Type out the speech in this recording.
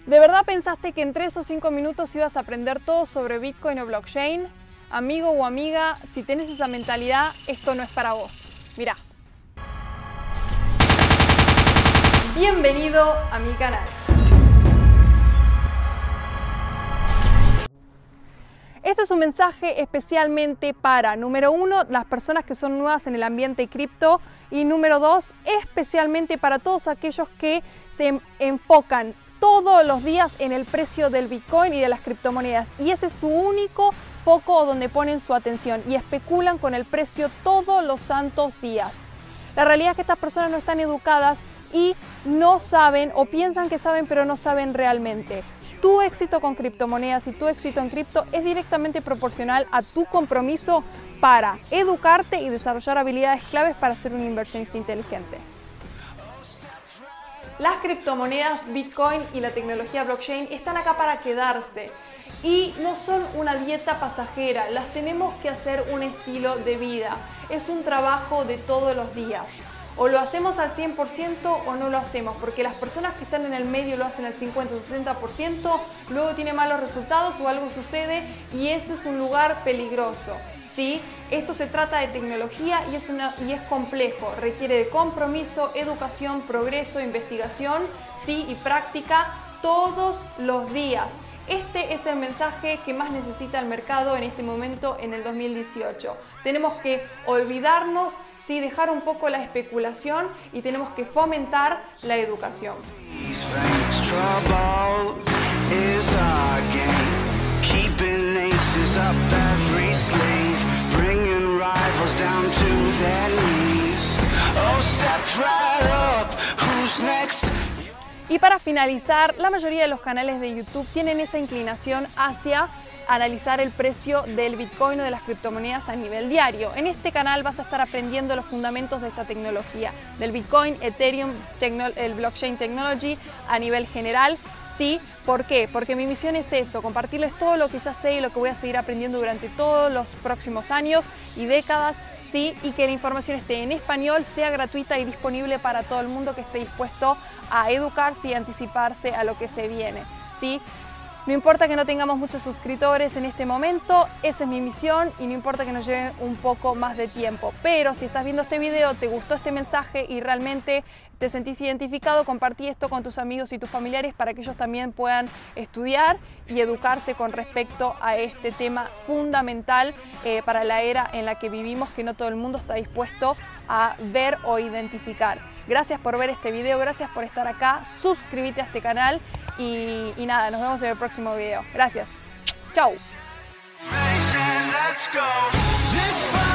¿De verdad pensaste que en 3 o 5 minutos ibas a aprender todo sobre Bitcoin o blockchain? Amigo o amiga, si tenés esa mentalidad, esto no es para vos. Mirá. Bienvenido a mi canal. Este es un mensaje especialmente para, número 1, las personas que son nuevas en el ambiente cripto, y número 2, especialmente para todos aquellos que se enfocan todos los días en el precio del Bitcoin y de las criptomonedas, y ese es su único foco donde ponen su atención y especulan con el precio todos los santos días. La realidad es que estas personas no están educadas y no saben, o piensan que saben pero no saben realmente. Tu éxito con criptomonedas y tu éxito en cripto es directamente proporcional a tu compromiso para educarte y desarrollar habilidades claves para ser un inversionista inteligente. Las criptomonedas, Bitcoin y la tecnología blockchain están acá para quedarse y no son una dieta pasajera, las tenemos que hacer un estilo de vida, es un trabajo de todos los días. O lo hacemos al 100% o no lo hacemos, porque las personas que están en el medio lo hacen al 50 o 60%, luego tiene malos resultados o algo sucede y ese es un lugar peligroso, ¿sí? Esto se trata de tecnología y es complejo, requiere de compromiso, educación, progreso, investigación, ¿sí? Y práctica todos los días. Este es el mensaje que más necesita el mercado en este momento en el 2018. Tenemos que olvidarnos, ¿sí? Dejar un poco la especulación y tenemos que fomentar la educación. Y para finalizar, la mayoría de los canales de YouTube tienen esa inclinación hacia analizar el precio del Bitcoin o de las criptomonedas a nivel diario. En este canal vas a estar aprendiendo los fundamentos de esta tecnología, del Bitcoin, Ethereum, el Blockchain Technology a nivel general. ¿Sí? ¿Por qué? Porque mi misión es eso, compartirles todo lo que ya sé y lo que voy a seguir aprendiendo durante todos los próximos años y décadas. ¿Sí? Y que la información esté en español, sea gratuita y disponible para todo el mundo que esté dispuesto a educarse y anticiparse a lo que se viene, ¿sí? No importa que no tengamos muchos suscriptores en este momento, esa es mi misión y no importa que nos lleve un poco más de tiempo. Pero si estás viendo este video, te gustó este mensaje y realmente te sentís identificado, compartí esto con tus amigos y tus familiares para que ellos también puedan estudiar y educarse con respecto a este tema fundamental para la era en la que vivimos, que no todo el mundo está dispuesto a ver o identificar. Gracias por ver este video, gracias por estar acá, suscríbete a este canal y nada, nos vemos en el próximo video. Gracias. Chau.